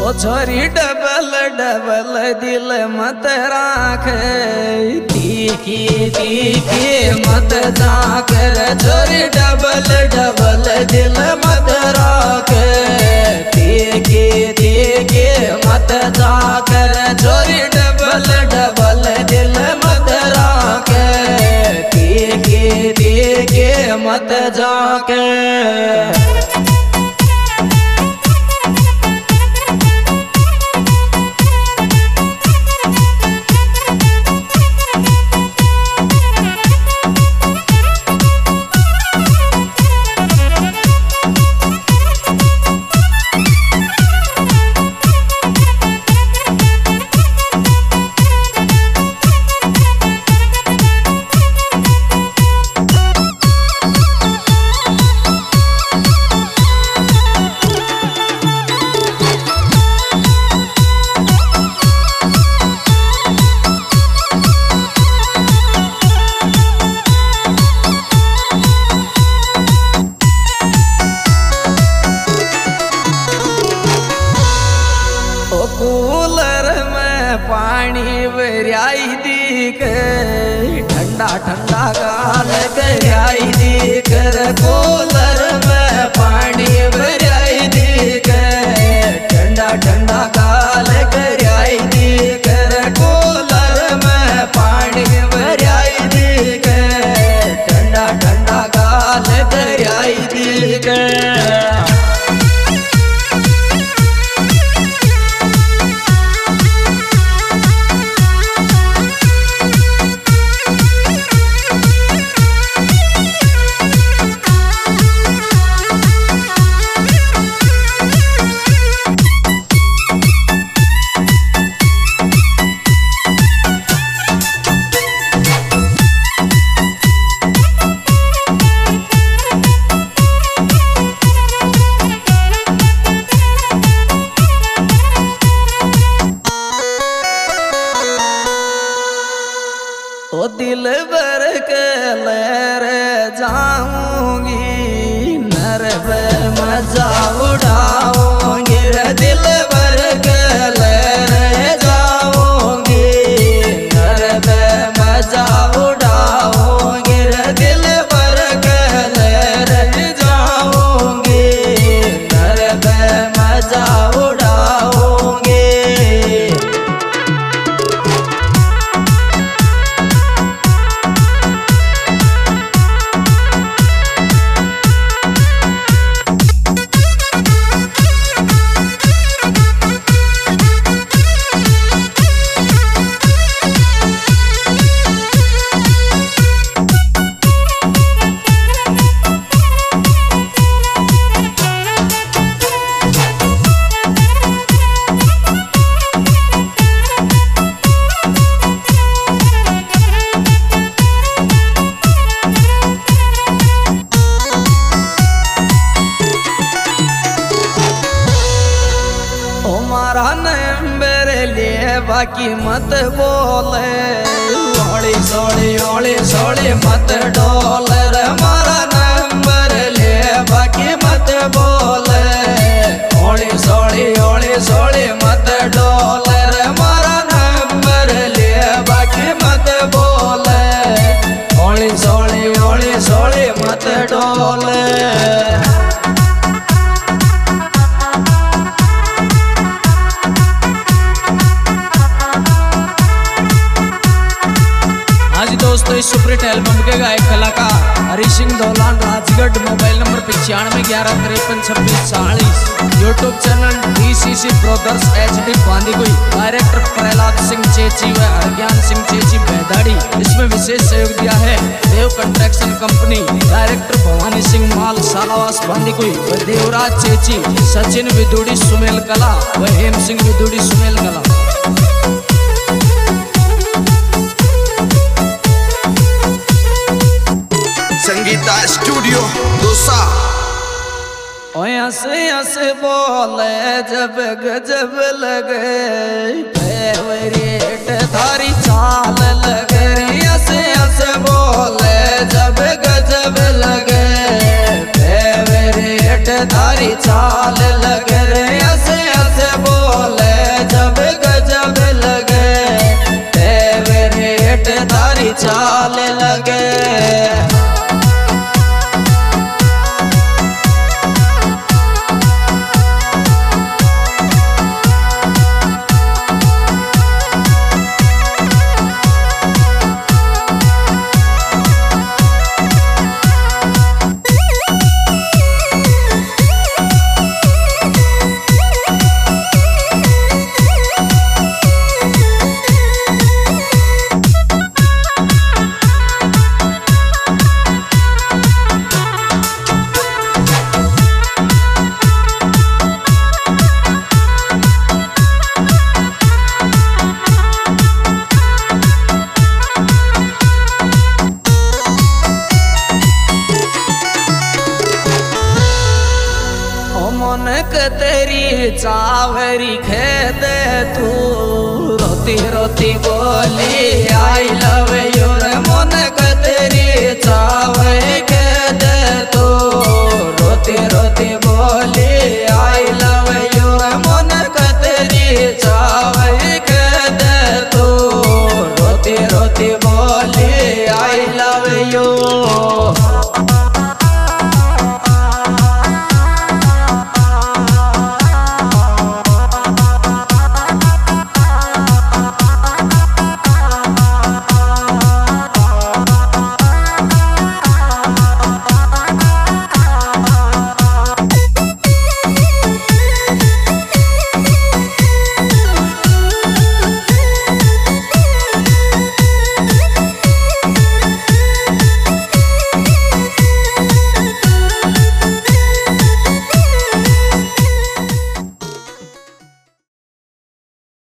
ओ छोरी double double दिल मत राख, तीखी तीखी मत जाकर। छोरी डबल डबल दिल मत राख, तीखी तीखी मत जाकर। छोरी डबल डबल दिल मत राख, तीखी तीखी मत जाकर। कूलर में पानी भराई दीक, ठंडा ठंडा गाल कराई दीक। कूलर में पानी भराई दीक, ठंडा ठंडा गाल कराई दीक। कूलर में पानी भराई दीक, ठंडा ठंडा गाल कराई दीक। ओ दिल भर के लहर जाऊंगी, नर पे मजा उड़ाऊंगी। दिल भर के लहर जाऊंगी, नर पे मजा उड़ाऊंगी। दिल भर के लहर जाऊंगी, नर पे मजा उड़ाऊंगी। नंबर लिए बाकी मत बोले, ओली सोली ओली सोली मत डोले। हमारा नंबर लिए बाकी मत बोले, ओली सोली मत डोले। हमारा नंबर लिए बाकी मत बोले, ओली सोली मत डोले। दोस्तों इस सुपरहिट एल्बम के गायक कलाकार Hari Singh Dhaulan Rajgarh. Mobile number 9511532640। YouTube channel DCC brothers HD Bandikui. Director Prahlad Singh Chechi व हरज्ञान सिंह चेची बेदाड़ी। इसमें विशेष सहयोग दिया है Dev construction company. Director Bhawani Singh Mal Salawas Bandikui व देवराज चेची। सचिन विदुड़ी सुमेल कला व हेम सिंह विदुड़ी सुमेल कला। संगीता स्टूडियो दोसा। हंस बोले जब गजब लगे, फेवरेट थारी चाल लगे। हंस बोले जब गजब लगे, फेवरेट थारी चाल लगे। हंस बोले लगे। मनक तेरी चावरी खेद तू रोती रोती बोली आई लव यू रे। मनक तेरी चावरी खेद तू रोती रोती